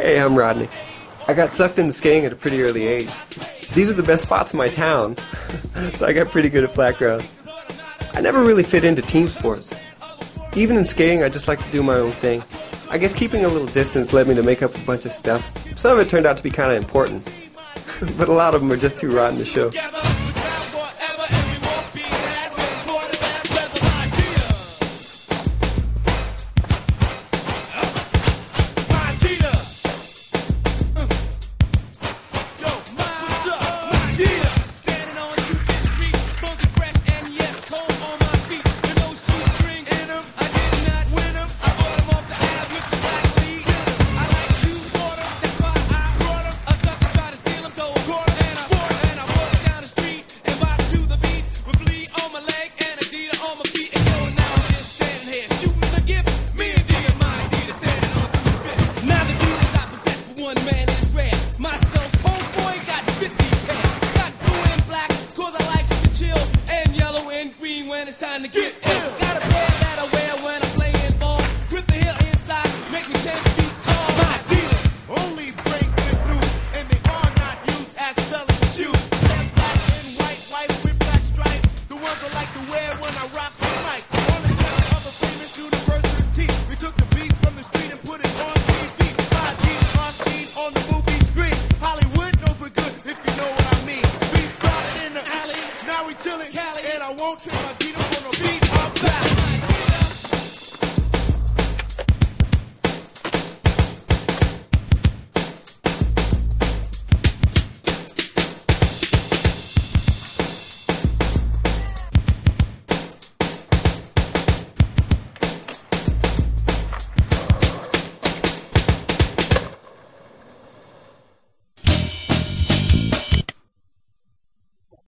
Hey, I'm Rodney. I got sucked into skating at a pretty early age. These are the best spots in my town, so I got pretty good at flat ground. I never really fit into team sports. Even in skating, I just like to do my own thing. I guess keeping a little distance led me to make up a bunch of stuff. Some of it turned out to be kind of important, but a lot of them are just too rotten to show.